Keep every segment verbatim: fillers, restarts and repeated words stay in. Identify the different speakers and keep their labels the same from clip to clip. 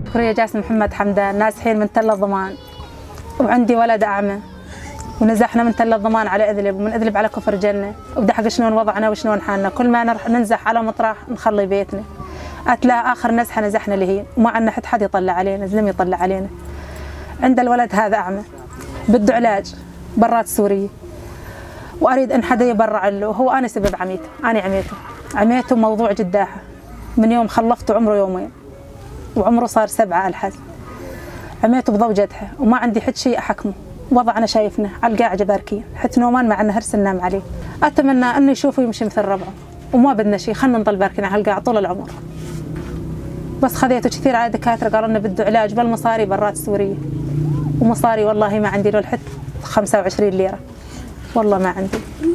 Speaker 1: بكرية جاسم محمد حمدان، نازحين من تل الضمان، وعندي ولد أعمى، ونزحنا من تل الضمان على إذلب، ومن إذلب على كفر جنة، وبدحق شلون وضعنا وشلون حالنا، كل ما نروح ننزح على مطرح نخلي بيتنا. أتلا آخر نزحة نزحنا لهين، وما عندنا حد حد يطلع علينا، زلم يطلع علينا. عند الولد هذا أعمى، بده علاج برات سورية، وأريد أن حدا يبرع له، وهو أنا سبب عميته، أنا عميته، عميته موضوع جداحة، من يوم خلفته عمره يومين، وعمره صار سبعة الحز. عميته بضو جدحه، وما عندي حد شيء أحكمه، وضعنا شايفنا على القاعدة باركين، حتى نومان مع أنه هرس ننام عليه. أتمنى أنه يشوفه يمشي مثل ربعه، وما بدنا شيء، خلنا نضل باركين على القاعدة طول العمر. بس خذيته كثير على دكاترة قالوا لنا بده علاج بالمصاري برات سورية، ومصاري والله ما عندي له حتى خمسة وعشرين ليرة، والله ما عندي.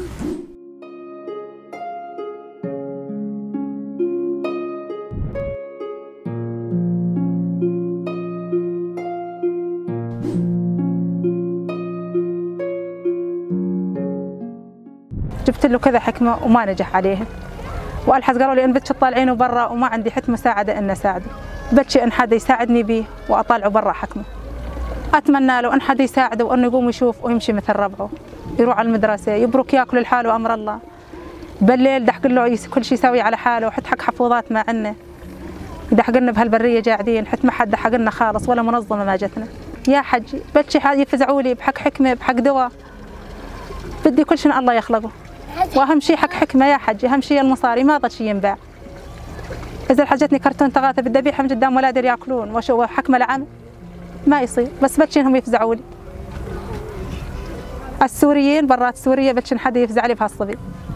Speaker 1: جبت له كذا حكمة وما نجح عليها، والحز قالوا لي ان بدك تطالعينه برا، وما عندي حتى مساعدة ان اساعده، بدي ان حدا يساعدني به واطالعه برا حكمه. اتمنى له ان حدا يساعده وانه يقوم يشوف ويمشي مثل ربعه، يروح على المدرسة، يبرك ياكل لحاله امر الله، بالليل دحق له كل شيء يسوي على حاله، وحتى حق حفوظات ما عندنا، دحق لنا بهالبرية قاعدين، حتى ما حد دحق لنا خالص ولا منظمة ما جتنا. يا حجي بدي حد يفزعوا لي بحق حكمة بحق دواء، بدي كل شيء الله يخلقه، واهم شيء حق حكمه يا حجي، اهم شيء المصاري، ما ضل شيء ينباع. اذا حجتني كرتون تغاثه بدي ابيعهم قدام ولادي ياكلون وشو حكمه لعم، ما يصير. بس بدي انهم يفزعوا لي السوريين برات سوريا، بدي حدا يفزع لي بهالصبي.